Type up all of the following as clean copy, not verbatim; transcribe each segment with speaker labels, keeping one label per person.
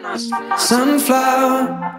Speaker 1: Sunflower,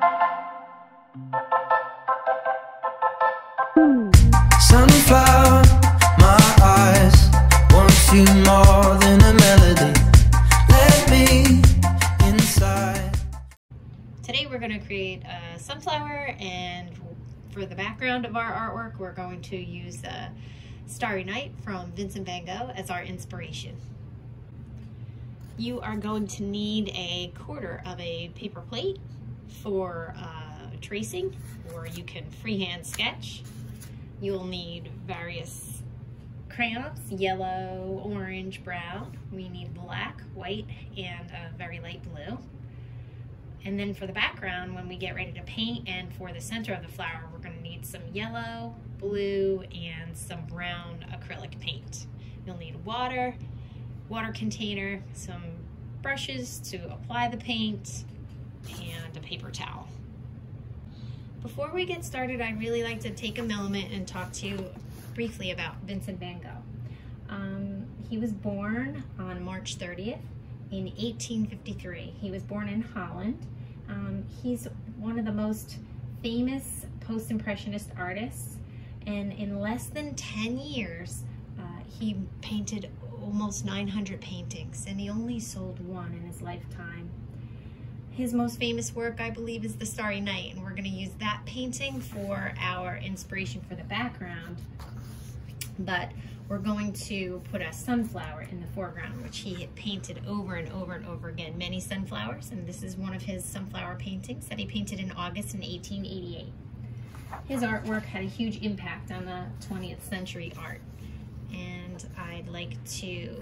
Speaker 1: sunflower, my eyes want you more than a melody. Let me inside.
Speaker 2: Today we're going to create a sunflower, and for the background of our artwork we're going to use Starry Night from Vincent van Gogh as our inspiration. You are going to need a quarter of a paper plate for tracing, or you can freehand sketch. You'll need various crayons, yellow, orange, brown. We need black, white, and a very light blue. And then for the background, when we get ready to paint, and for the center of the flower, we're going to need some yellow, blue, and some brown acrylic paint. You'll need water container, some brushes to apply the paint, and a paper towel. Before we get started, I'd really like to take a moment and talk to you briefly about Vincent van Gogh. He was born on March 30th in 1853. He was born in Holland. He's one of the most famous post-impressionist artists, and in less than 10 years, he painted almost 900 paintings, and he only sold one in his lifetime. His most famous work, I believe, is the Starry Night, and we're going to use that painting for our inspiration for the background. But we're going to put a sunflower in the foreground, which he had painted over and over and over again, many sunflowers, and this is one of his sunflower paintings that he painted in August in 1888. His artwork had a huge impact on the 20th century art, and I'd like to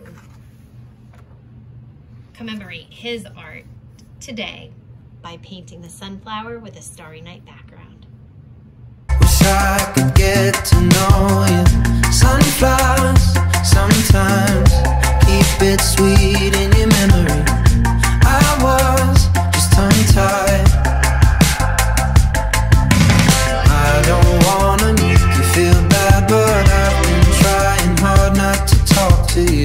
Speaker 2: commemorate his art today by painting the sunflower with a Starry Night background.
Speaker 1: Wish I could get to know you. Sunflowers, sometimes keep it sweet in your memory. I was just tongue-tied. I don't wanna make you feel bad, but I've been trying hard not to talk to you.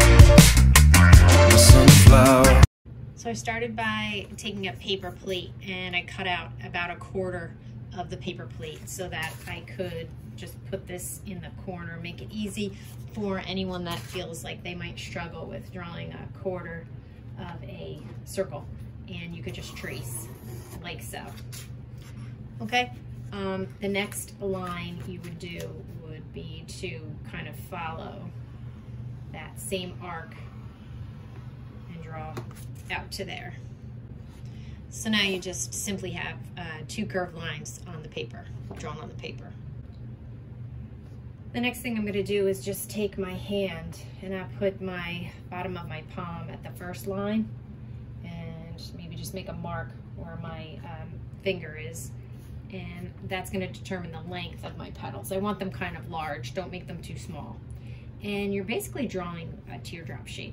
Speaker 1: Sunflower.
Speaker 2: So I started by taking a paper plate, and I cut out about a quarter of the paper plate so that I could just put this in the corner, make it easy for anyone that feels like they might struggle with drawing a quarter of a circle, and you could just trace like so. Okay, the next line you would do would be to kind of follow that same arc and draw out to there. So now you just simply have two curved lines on the paper, drawn on the paper. The next thing I'm going to do is just take my hand, and I put my bottom of my palm at the first line, and maybe just make a mark where my finger is, and that's going to determine the length of my petals. I want them kind of large, don't make them too small. And you're basically drawing a teardrop shape.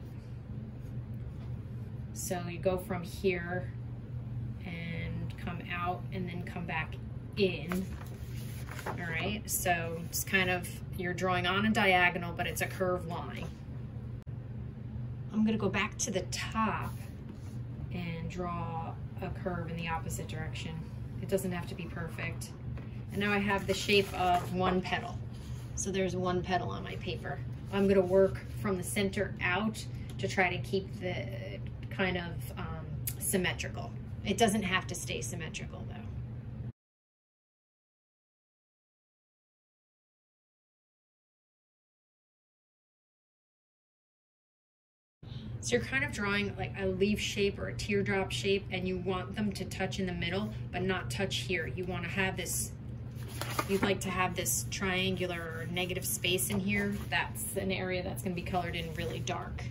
Speaker 2: So you go from here and come out and then come back in. All right, so it's kind of, you're drawing on a diagonal, but it's a curved line. I'm gonna go back to the top and draw a curve in the opposite direction. It doesn't have to be perfect. And now I have the shape of one petal. So there's one petal on my paper. I'm gonna work from the center out to try to keep the kind of symmetrical. It doesn't have to stay symmetrical though. So you're kind of drawing like a leaf shape or a teardrop shape, and you want them to touch in the middle, but not touch here. You want to have this, you'd like to have this triangular or negative space in here. That's an area that's going to be colored in really dark.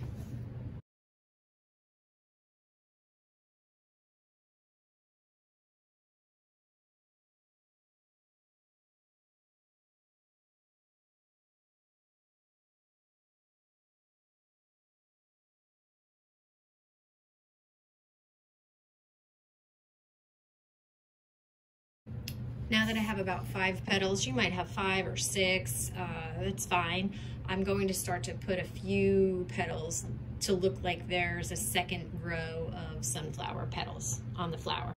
Speaker 2: Now that I have about 5 petals, you might have 5 or 6, that's fine. I'm going to start to put a few petals to look like there's a second row of sunflower petals on the flower.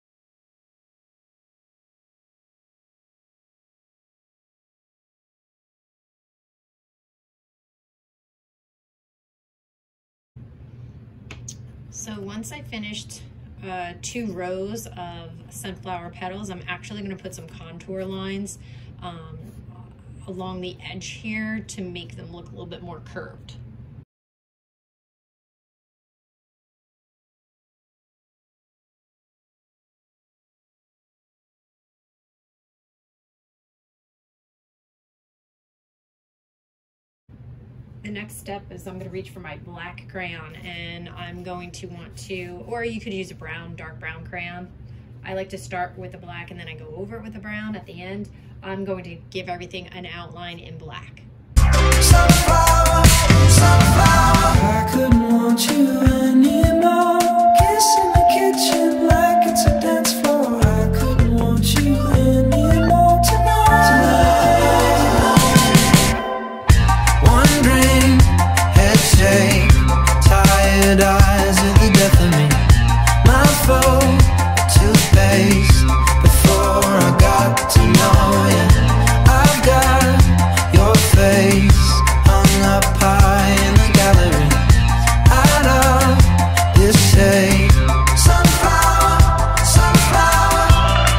Speaker 2: So once I finished 2 rows of sunflower petals, I'm actually going to put some contour lines along the edge here to make them look a little bit more curved. The next step is I'm going to reach for my black crayon, and I'm going to want to, or you could use a brown, dark brown crayon. I like to start with the black and then I go over it with the brown at the end. I'm going to give everything an outline in black.
Speaker 1: Sunflower, sunflower, I couldn't want you anymore. Kiss in the kitchen like it's a dance floor. I couldn't want you anymore tonight. Wondering, head shake, tired eyes are the death of me. My phone, toothpaste, before I got to know you. I've got your face hung up high in the gallery. Out of this shade, sunflower, sunflower.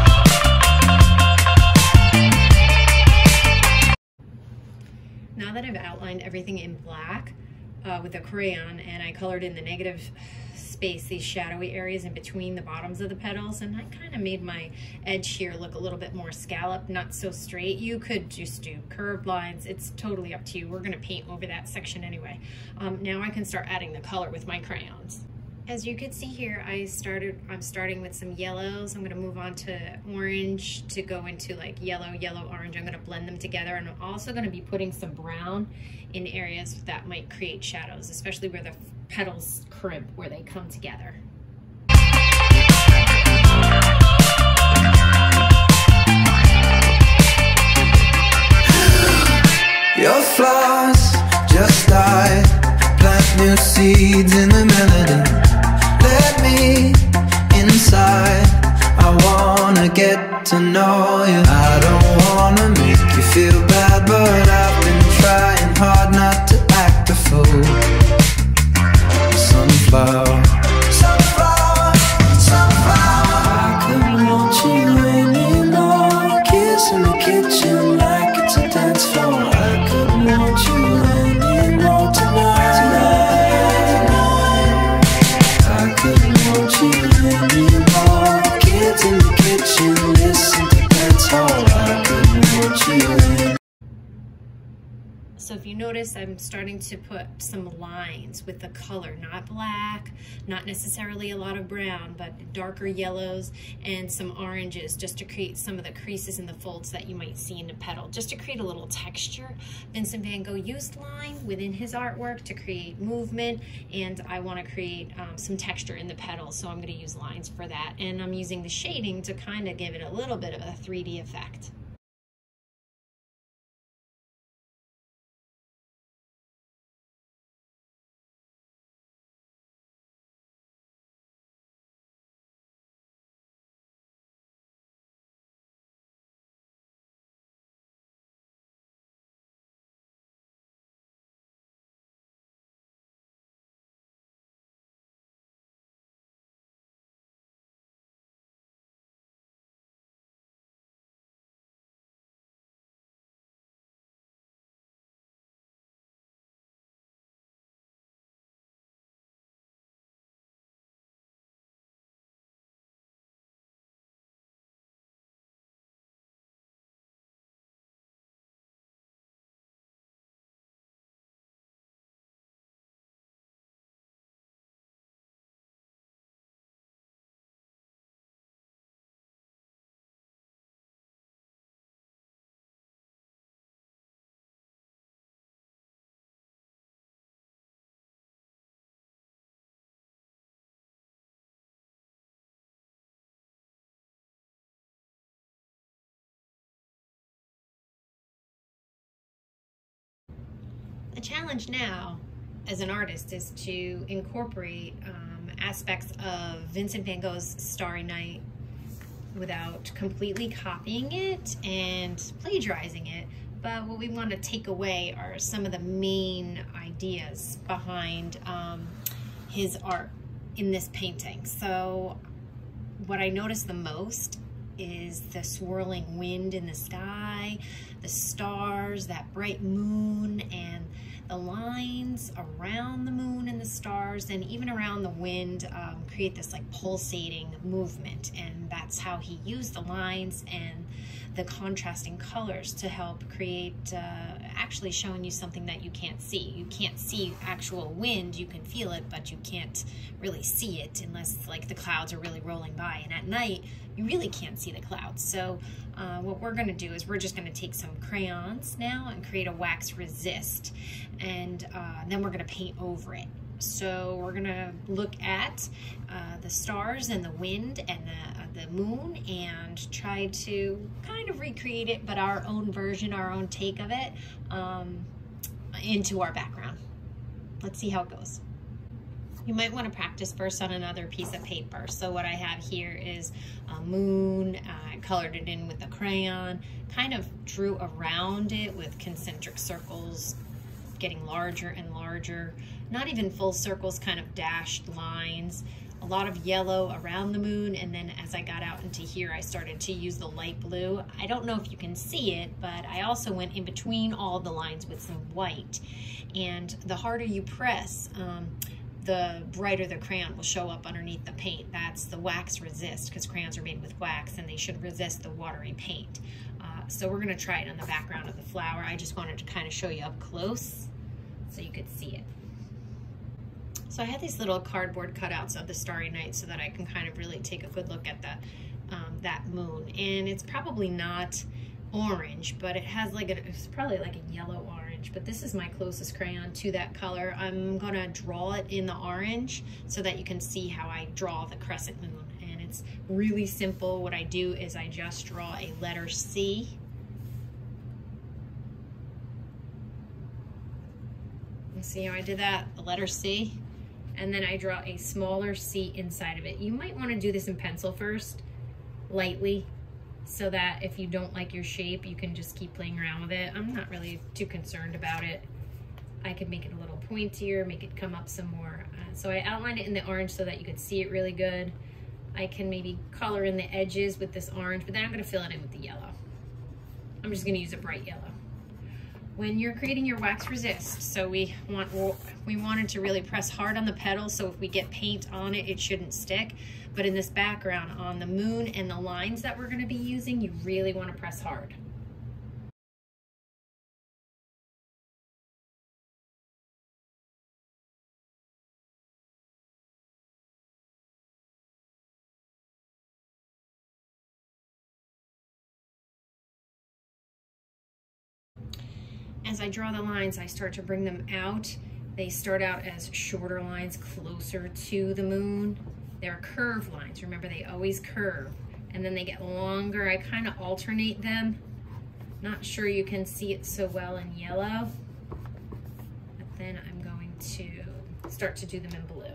Speaker 2: Now that I've outlined everything in black with a crayon, and I colored in the negative space, these shadowy areas in between the bottoms of the petals, and I kind of made my edge here look a little bit more scalloped, not so straight. You could just do curved lines. It's totally up to you. We're going to paint over that section anyway. Now I can start adding the color with my crayons. As you can see here, I'm starting with some yellows. I'm going to move on to orange to go into like yellow, yellow, orange. I'm going to blend them together, and I'm also going to be putting some brown in areas that might create shadows, especially where the petals crimp, where they come together.
Speaker 1: Your flaws just died. Plant new seeds in the melody. Let me inside. I wanna get to know you. I don't wanna make you feel bad, but I've been trying hard not to act a fool. Sunflower, sunflower, sunflower. I couldn't want you anymore. Kiss in the kitchen like it's a dance floor. I couldn't want you anymore tonight. I couldn't want you anymore. Kids in the kitchen, listen to dancehall. I couldn't want you anymore.
Speaker 2: So if you notice, I'm starting to put some lines with the color, not black, not necessarily a lot of brown, but darker yellows and some oranges, just to create some of the creases in the folds that you might see in the petal, just to create a little texture. Vincent van Gogh used line within his artwork to create movement, and I want to create some texture in the petals, so I'm going to use lines for that. And I'm using the shading to kind of give it a little bit of a 3D effect. The challenge now as an artist is to incorporate aspects of Vincent van Gogh's Starry Night without completely copying it and plagiarizing it. But what we want to take away are some of the main ideas behind his art in this painting. So what I noticed the most is the swirling wind in the sky, the stars, that bright moon, and the lines around the moon and the stars, and even around the wind create this like pulsating movement. And that's how he used the lines and the contrasting colors to help create actually showing you something that you can't see. You can't see actual wind, you can feel it, but you can't really see it unless like the clouds are really rolling by. And at night, you really can't see the clouds. So what we're gonna do is we're just gonna take some crayons now and create a wax resist, and then we're gonna paint over it. So we're gonna look at the stars and the wind and the moon and try to kind of recreate it, but our own version, our own take of it into our background. Let's see how it goes. You might want to practice first on another piece of paper. So what I have here is a moon. I colored it in with a crayon, kind of drew around it with concentric circles, getting larger and larger. Not even full circles, kind of dashed lines. A lot of yellow around the moon, and then as I got out into here, I started to use the light blue. I don't know if you can see it, but I also went in between all the lines with some white. And the harder you press, the brighter the crayon will show up underneath the paint. That's the wax resist, because crayons are made with wax and they should resist the watery paint. So we're gonna try it on the background of the flower. I just wanted to kind of show you up close so you could see it. So I had these little cardboard cutouts of the Starry Night so that I can kind of really take a good look at that moon. And it's probably not orange, but it has like it's probably like a yellow orange, but this is my closest crayon to that color. I'm gonna draw it in the orange so that you can see how I draw the crescent moon. And it's really simple. What I do is I just draw a letter C. You see how I did that? The letter C. And then I draw a smaller C inside of it. You might want to do this in pencil first, lightly, so that if you don't like your shape, you can just keep playing around with it. I'm not really too concerned about it. I could make it a little pointier, make it come up some more. So I outlined it in the orange so that you could see it really good. I can maybe color in the edges with this orange, but then I'm gonna fill it in with the yellow. I'm just gonna use a bright yellow. When you're creating your wax resist, so we wanted to really press hard on the petal, so if we get paint on it, it shouldn't stick. But in this background, on the moon and the lines that we're gonna be using, you really wanna press hard. As I draw the lines, I start to bring them out. They start out as shorter lines closer to the moon. They're curved lines. Remember, they always curve. And then they get longer. I kind of alternate them. Not sure you can see it so well in yellow. But then I'm going to start to do them in blue.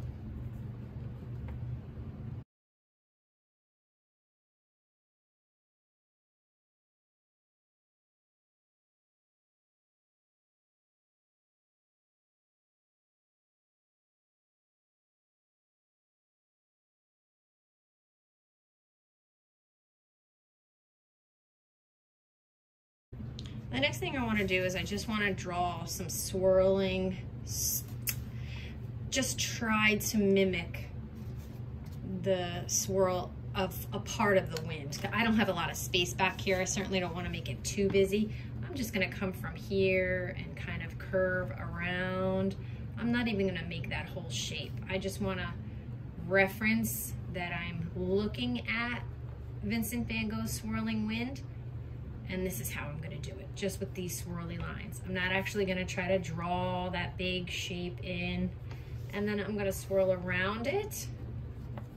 Speaker 2: The next thing I want to do is I just want to draw some swirling, just try to mimic the swirl of a part of the wind. I don't have a lot of space back here. I certainly don't want to make it too busy. I'm just going to come from here and kind of curve around. I'm not even going to make that whole shape. I just want to reference that I'm looking at Vincent van Gogh's Swirling Wind. And this is how I'm gonna do it, just with these swirly lines. I'm not actually gonna try to draw that big shape in. And then I'm gonna swirl around it.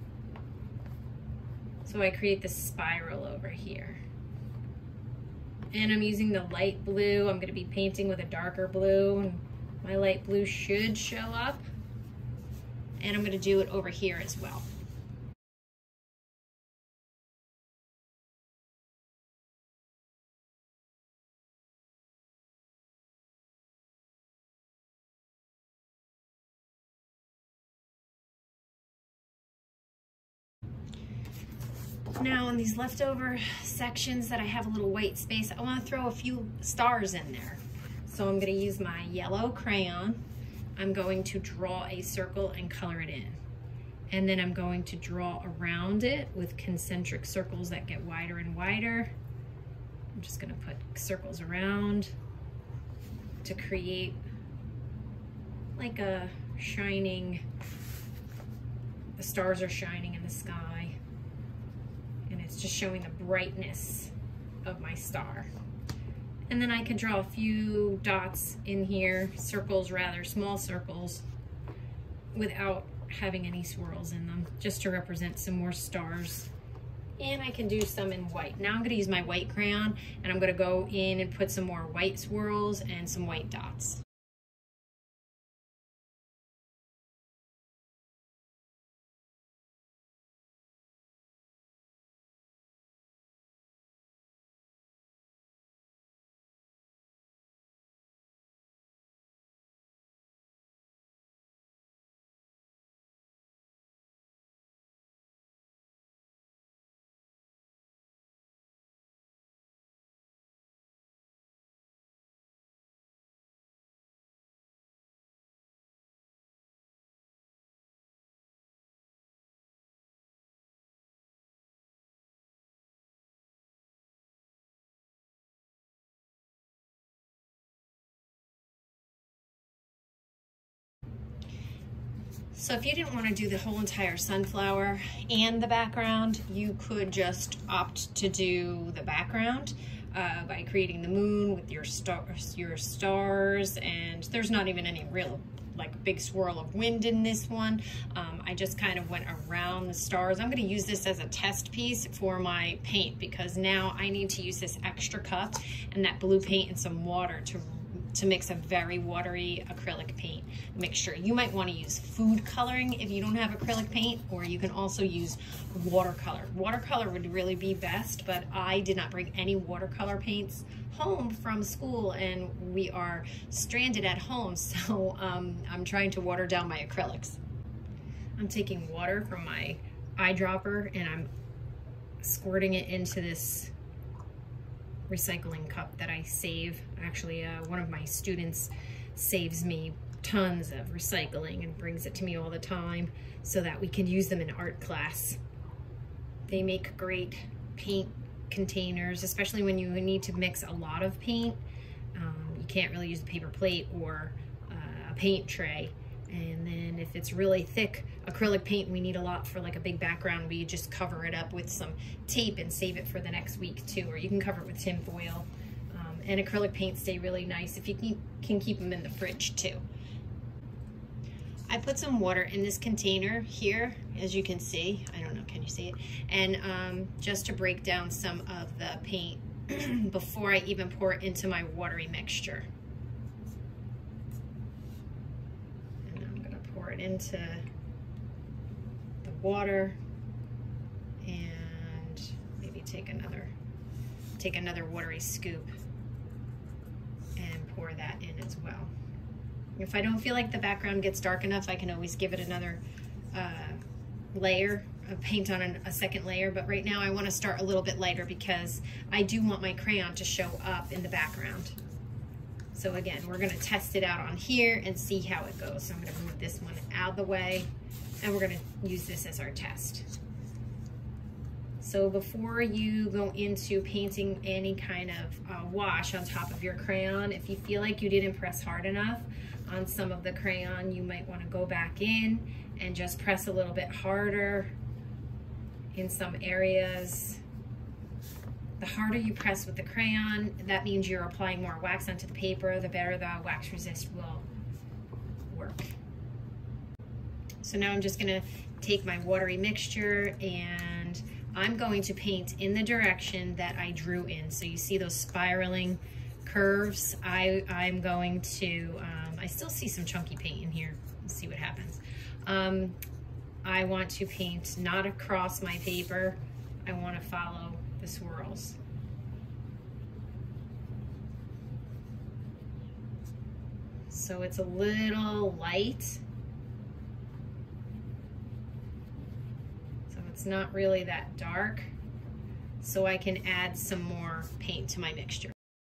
Speaker 2: So I create this spiral over here. And I'm using the light blue. I'm gonna be painting with a darker blue, and my light blue should show up. And I'm gonna do it over here as well. Now in these leftover sections that I have a little white space, I want to throw a few stars in there. So I'm going to use my yellow crayon. I'm going to draw a circle and color it in. And then I'm going to draw around it with concentric circles that get wider and wider. I'm just going to put circles around to create like a shining, the stars are shining in the sky. And it's just showing the brightness of my star. And then I can draw a few dots in here, circles rather, small circles, without having any swirls in them, just to represent some more stars. And I can do some in white. Now I'm gonna use my white crayon, and I'm gonna go in and put some more white swirls and some white dots. So if you didn't want to do the whole entire sunflower and the background, you could just opt to do the background by creating the moon with your stars, and there's not even any real like big swirl of wind in this one. I just kind of went around the stars. I'm going to use this as a test piece for my paint, because now I need to use this extra cup and that blue paint and some water to mix a very watery acrylic paint mixture. You might want to use food coloring if you don't have acrylic paint, or you can also use watercolor. Watercolor would really be best, but I did not bring any watercolor paints home from school, and we are stranded at home, so I'm trying to water down my acrylics. I'm taking water from my eyedropper and I'm squirting it into this recycling cup that I save. Actually, one of my students saves me tons of recycling and brings it to me all the time so that we can use them in art class. They make great paint containers, especially when you need to mix a lot of paint. You can't really use a paper plate or a paint tray. And then if it's really thick acrylic paint, we need a lot for like a big background, we just cover it up with some tape and save it for the next week too, or you can cover it with tin foil. And acrylic paints stay really nice if you can keep them in the fridge too. I put some water in this container here, as you can see. I don't know, can you see it? And just to break down some of the paint before I even pour it into my watery mixture. It into the water and maybe take another watery scoop and pour that in as well. If I don't feel like the background gets dark enough, I can always give it another layer of paint on a second layer, but right now I want to start a little bit lighter because I do want my crayon to show up in the background. So again, we're gonna test it out on here and see how it goes. So I'm gonna move this one out of the way and we're gonna use this as our test. So before you go into painting any kind of wash on top of your crayon, if you feel like you didn't press hard enough on some of the crayon, you might wanna go back in and just press a little bit harder in some areas. The harder you press with the crayon, that means you're applying more wax onto the paper, the better the wax resist will work. So now I'm just gonna take my watery mixture and I'm going to paint in the direction that I drew in. So you see those spiraling curves. I'm going to, I still see some chunky paint in here. Let's see what happens. I want to paint not across my paper. I want to follow the swirls. So it's a little light. So it's not really that dark. So I can add some more paint to my mixture.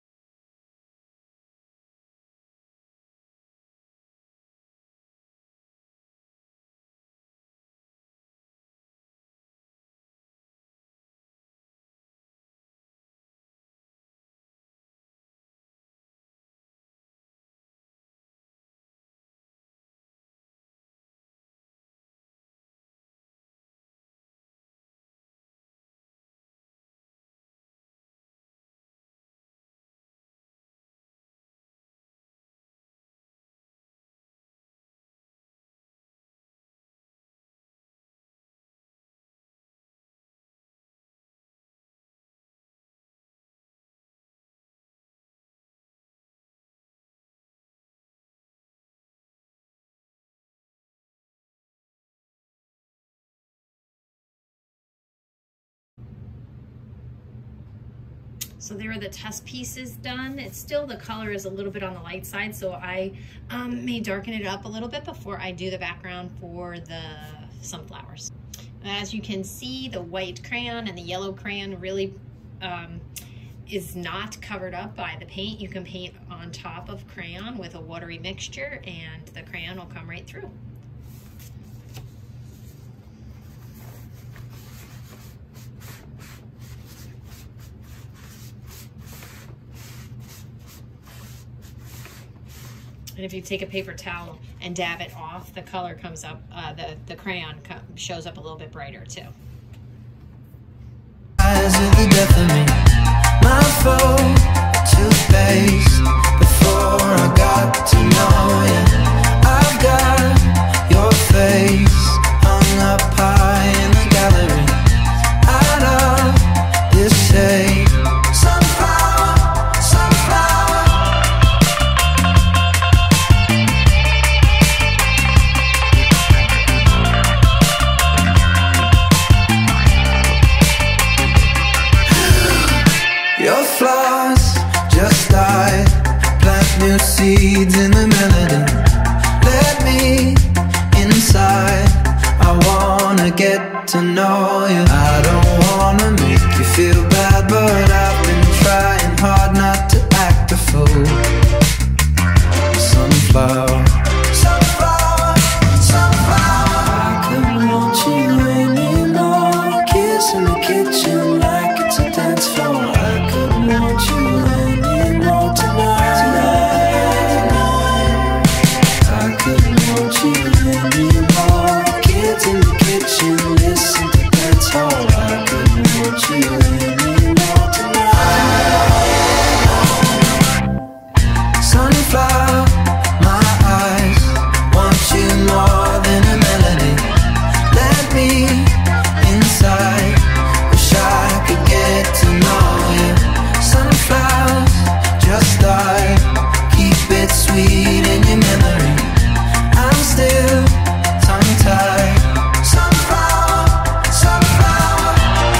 Speaker 2: So there are the test pieces done. It's still, the color is a little bit on the light side, so I may darken it up a little bit before I do the background for the sunflowers. As you can see, the white crayon and the yellow crayon really is not covered up by the paint. You can paint on top of crayon with a watery mixture and the crayon will come right through. And if you take a paper towel and dab it off, the color comes up, the crayon shows up a little bit brighter too.
Speaker 1: Eyes of the death of me, my foe, toothpaste. Before I got to know you, I've got your face hung up high in the gallery. Out of this shade, sunflower, sunflower. Your flaws just died. Plant new seeds in the melody. Let me inside. I wanna get to know you. I don't wanna make you feel bad, but I've been trying hard not to act a fool. Sunflower, sunflower, sunflower. I couldn't want you anymore. Kiss in the kitchen like it's a dance floor. I couldn't want you anymore tonight. I couldn't want you anymore. Kids in the kitchen, listen to dance hall. I couldn't want you anymore tonight. Sunflower, my eyes want you more than a melody. Let me inside. Wish I could get to know you. Sunflowers just died. Keep it sweet in your memory. I'm still tongue-tied. Sunflower, sunflower.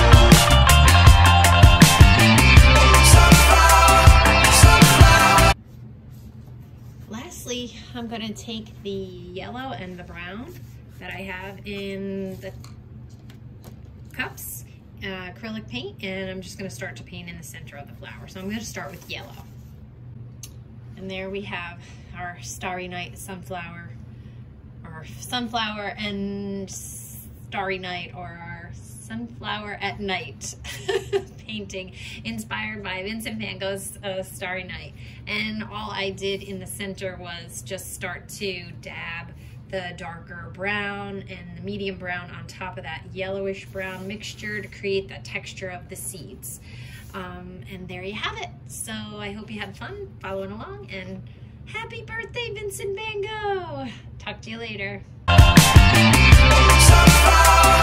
Speaker 1: Sunflower, sunflower.
Speaker 2: Lastly, I'm going to take the yellow and the brown that I have in the cups, acrylic paint, and I'm just going to start to paint in the center of the flower. So I'm going to start with yellow. And there we have our Starry Night sunflower, or sunflower and Starry Night, or our Sunflower at Night painting inspired by Vincent van Gogh's Starry Night. And all I did in the center was just start to dab the darker brown and the medium brown on top of that yellowish brown mixture to create the texture of the seeds. And there you have it. So I hope you had fun following along, and happy birthday, Vincent van Gogh. Talk to you later.
Speaker 1: Sunflower.